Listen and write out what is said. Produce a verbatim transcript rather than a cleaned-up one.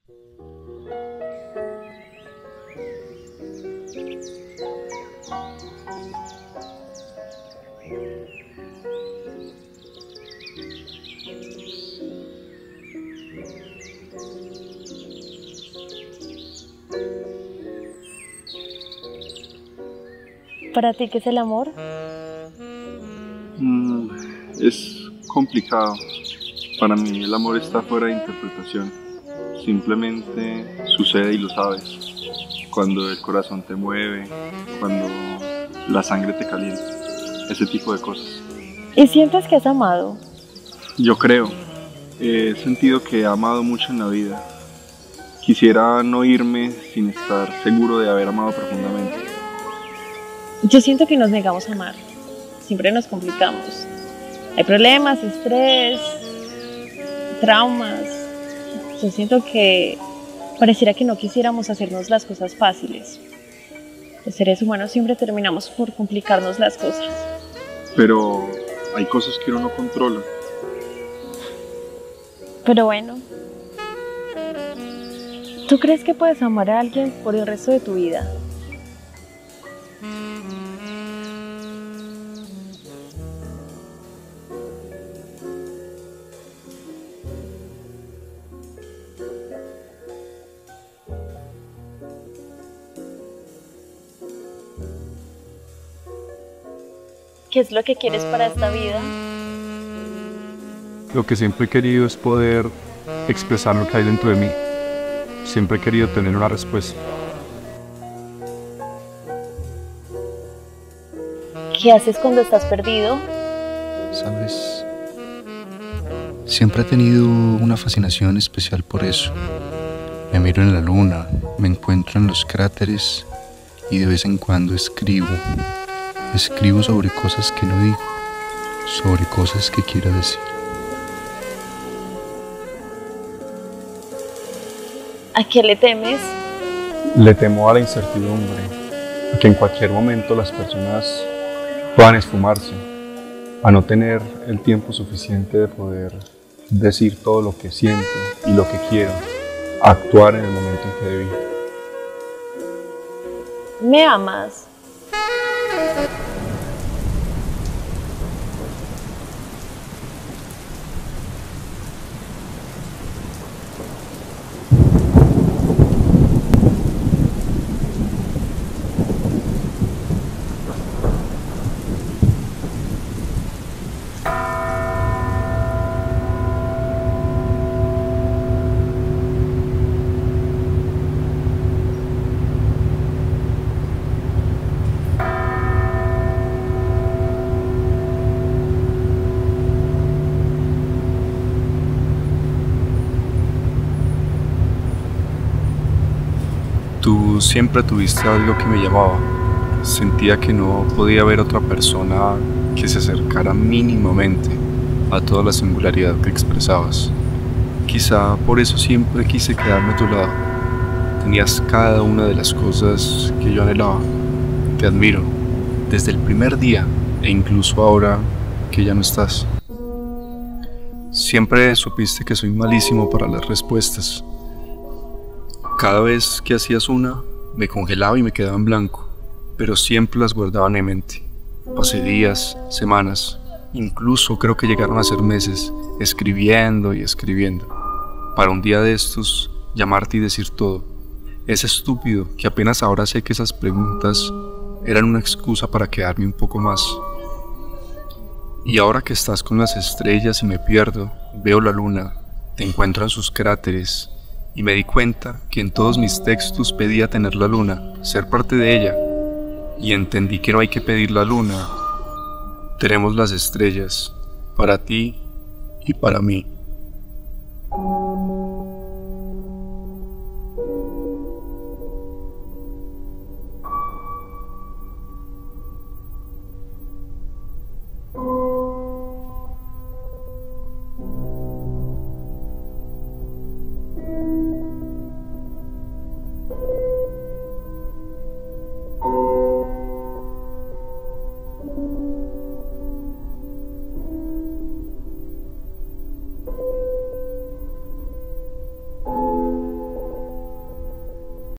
¿Para ti qué es el amor? Mm, es complicado. Para mí el amor está fuera de interpretación. Simplemente sucede y lo sabes. Cuando el corazón te mueve, cuando la sangre te calienta. Ese tipo de cosas. ¿Y sientes que has amado? Yo creo. He sentido que he amado mucho en la vida. Quisiera no irme sin estar seguro de haber amado profundamente. Yo siento que nos negamos a amar. Siempre nos complicamos. Hay problemas, estrés, traumas. Yo siento que pareciera que no quisiéramos hacernos las cosas fáciles. Los seres humanos siempre terminamos por complicarnos las cosas. Pero hay cosas que uno no controla. Pero bueno, ¿tú crees que puedes amar a alguien por el resto de tu vida? ¿Qué es lo que quieres para esta vida? Lo que siempre he querido es poder expresar lo que hay dentro de mí. Siempre he querido tener una respuesta. ¿Qué haces cuando estás perdido? ¿Sabes? Siempre he tenido una fascinación especial por eso. Me miro en la luna, me encuentro en los cráteres y de vez en cuando escribo. Escribo sobre cosas que no digo, sobre cosas que quiero decir. ¿A qué le temes? Le temo a la incertidumbre, a que en cualquier momento las personas puedan esfumarse, a no tener el tiempo suficiente de poder decir todo lo que siento y lo que quiero, a actuar en el momento en que debí. ¿Me amas? Tú siempre tuviste algo que me llamaba. Sentía que no podía haber otra persona que se acercara mínimamente a toda la singularidad que expresabas. Quizá por eso siempre quise quedarme a tu lado. Tenías cada una de las cosas que yo anhelaba. Te admiro desde el primer día e incluso ahora que ya no estás. Siempre supiste que soy malísimo para las respuestas. Cada vez que hacías una, me congelaba y me quedaba en blanco, pero siempre las guardaba en mi mente. Pasé días, semanas, incluso creo que llegaron a ser meses, escribiendo y escribiendo, para un día de estos llamarte y decir todo. Es estúpido que apenas ahora sé que esas preguntas eran una excusa para quedarme un poco más. Y ahora que estás con las estrellas y me pierdo, veo la luna, te encuentro en sus cráteres, y me di cuenta que en todos mis textos pedía tener la luna, ser parte de ella, y entendí que no hay que pedir la luna. Tenemos las estrellas, para ti y para mí.